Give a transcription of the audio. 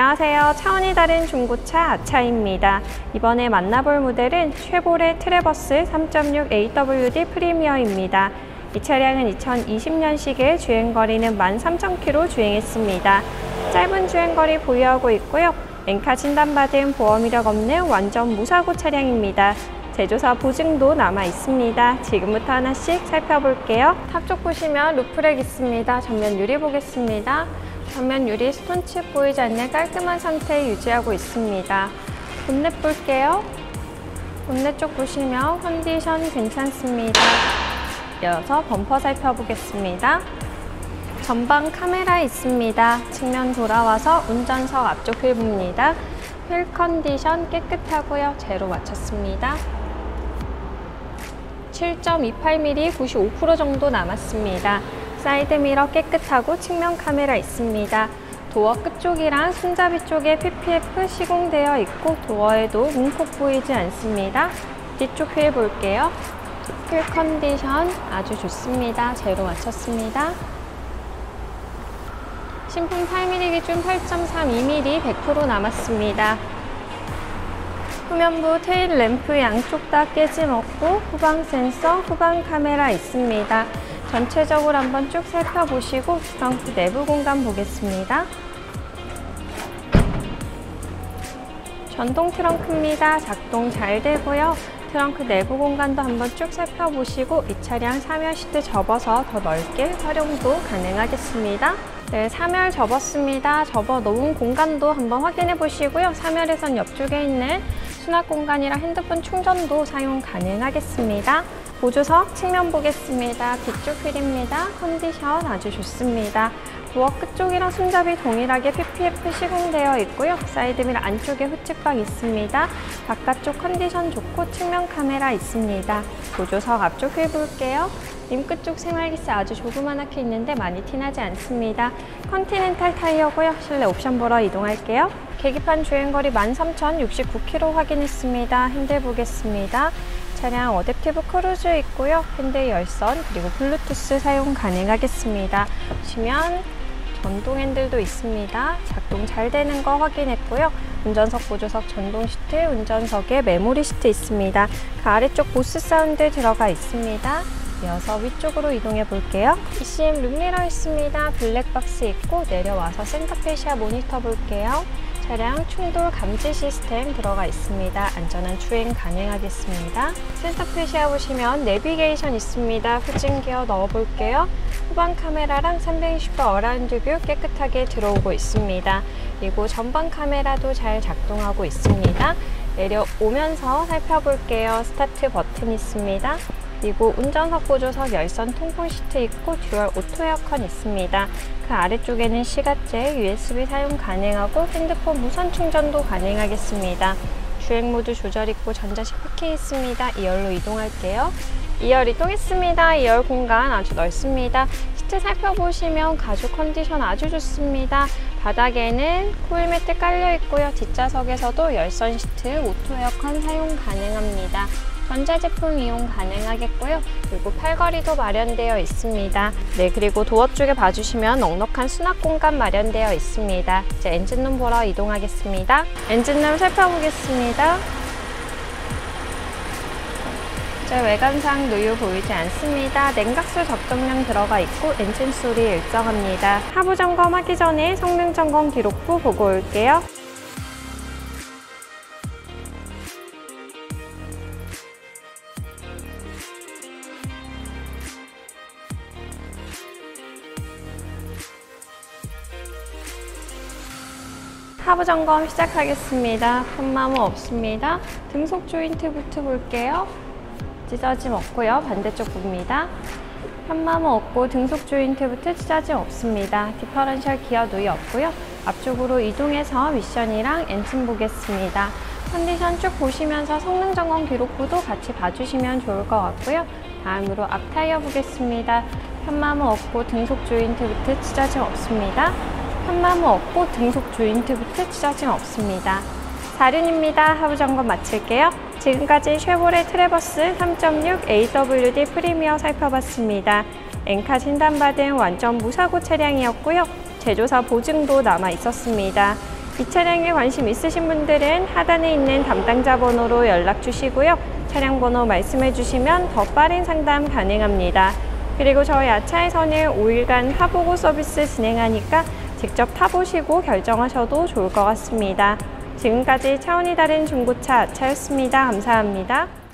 안녕하세요. 차원이 다른 중고차 아차입니다. 이번에 만나볼 모델은 쉐보레 트래버스 3.6 AWD 프리미어입니다. 이 차량은 2020년식에 주행거리는 13,000km 주행했습니다. 짧은 주행거리 보유하고 있고요. 엔카 진단받은 보험 이력 없는 완전 무사고 차량입니다. 제조사 보증도 남아 있습니다. 지금부터 하나씩 살펴볼게요. 탑 쪽 보시면 루프렉 있습니다. 전면 유리 보겠습니다. 전면 유리 스톤칩 보이지 않는 깔끔한 상태 유지하고 있습니다. 본넷 볼게요. 본넷 쪽 보시면 컨디션 괜찮습니다. 이어서 범퍼 살펴보겠습니다. 전방 카메라 있습니다. 측면 돌아와서 운전석 앞쪽 휠 봅니다. 휠 컨디션 깨끗하고요. 제로 맞췄습니다. 7.28mm 95% 정도 남았습니다. 사이드미러 깨끗하고 측면 카메라 있습니다. 도어 끝쪽이랑 손잡이 쪽에 PPF 시공되어 있고 도어에도 문콕 보이지 않습니다. 뒤쪽 휠 볼게요. 휠 컨디션 아주 좋습니다. 제로 맞췄습니다. 신품 8mm 기준 8.32mm 100% 남았습니다. 후면부 테일 램프 양쪽 다 깨짐없고 후방 센서, 후방 카메라 있습니다. 전체적으로 한번 쭉 살펴보시고 트렁크 내부 공간 보겠습니다. 전동 트렁크입니다. 작동 잘 되고요. 트렁크 내부 공간도 한번 쭉 살펴보시고 이 차량 3열 시트 접어서 더 넓게 활용도 가능하겠습니다. 네, 3열 접었습니다. 접어 놓은 공간도 한번 확인해 보시고요. 3열에선 옆쪽에 있는 수납 공간이랑 핸드폰 충전도 사용 가능하겠습니다. 보조석 측면 보겠습니다. 뒤쪽 휠입니다. 컨디션 아주 좋습니다. 도어 끝쪽이랑 손잡이 동일하게 PPF 시공되어 있고요. 사이드미러 안쪽에 후측방 있습니다. 바깥쪽 컨디션 좋고 측면 카메라 있습니다. 보조석 앞쪽 휠 볼게요. 림끝 쪽 생활기스 아주 조그맣게 있는데 많이 티나지 않습니다. 컨티넨탈 타이어고요. 실내 옵션 보러 이동할게요. 계기판 주행거리 13,069km 확인했습니다. 핸들 보겠습니다. 차량 어댑티브 크루즈 있고요. 핸들 열선 그리고 블루투스 사용 가능하겠습니다. 보시면 전동 핸들도 있습니다. 작동 잘 되는 거 확인했고요. 운전석, 보조석, 전동 시트, 운전석에 메모리 시트 있습니다. 그 아래쪽 보스 사운드 들어가 있습니다. 이어서 위쪽으로 이동해 볼게요. ECM 룸미러 있습니다. 블랙박스 있고 내려와서 센터페시아 모니터 볼게요. 차량 충돌 감지 시스템 들어가 있습니다. 안전한 주행 가능하겠습니다. 센터페시아 보시면 내비게이션 있습니다. 후진 기어 넣어 볼게요. 후방 카메라랑 360도 어라운드 뷰 깨끗하게 들어오고 있습니다. 그리고 전방 카메라도 잘 작동하고 있습니다. 내려오면서 살펴볼게요. 스타트 버튼 있습니다. 그리고 운전석, 보조석, 열선, 통풍 시트 있고 듀얼 오토 에어컨 있습니다. 그 아래쪽에는 시가제, USB 사용 가능하고 핸드폰 무선 충전도 가능하겠습니다. 주행 모드 조절 있고 전자식 포킹 있습니다. 2열로 이동할게요. 2열 이동했습니다. 2열 공간 아주 넓습니다. 시트 살펴보시면 가죽 컨디션 아주 좋습니다. 바닥에는 코일 매트 깔려 있고요. 뒷좌석에서도 열선 시트, 오토 에어컨 사용 가능합니다. 전자제품 이용 가능하겠고요. 그리고 팔걸이도 마련되어 있습니다. 네, 그리고 도어 쪽에 봐주시면 넉넉한 수납 공간 마련되어 있습니다. 이제 엔진룸 보러 이동하겠습니다. 엔진룸 살펴보겠습니다. 외관상 누유 보이지 않습니다. 냉각수 적정량 들어가 있고 엔진 소리 일정합니다. 하부 점검하기 전에 성능 점검 기록부 보고 올게요. 하부 점검 시작하겠습니다. 흠마모 없습니다. 등속 조인트 부트 볼게요. 찢어짐 없고요. 반대쪽 봅니다. 흠마모 없고 등속 조인트 부트 찢어짐 없습니다. 디퍼런셜 기어 누이 없고요. 앞쪽으로 이동해서 미션이랑 엔진 보겠습니다. 컨디션 쭉 보시면서 성능 점검 기록부도 같이 봐주시면 좋을 것 같고요. 다음으로 앞 타이어 보겠습니다. 흠마모 없고 등속 조인트 부트 찢어짐 없습니다. 흠마모 없고 등속 조인트 부트 찢어짐 없습니다. 4륜입니다. 하부 점검 마칠게요. 지금까지 쉐보레 트래버스 3.6 AWD 프리미어 살펴봤습니다. 엔카 진단받은 완전 무사고 차량이었고요. 제조사 보증도 남아 있었습니다. 이 차량에 관심 있으신 분들은 하단에 있는 담당자 번호로 연락 주시고요. 차량 번호 말씀해 주시면 더 빠른 상담 가능합니다. 그리고 저희 아차에서는 5일간 타보고 서비스 진행하니까 직접 타보시고 결정하셔도 좋을 것 같습니다. 지금까지 차원이 다른 중고차 아차였습니다. 감사합니다.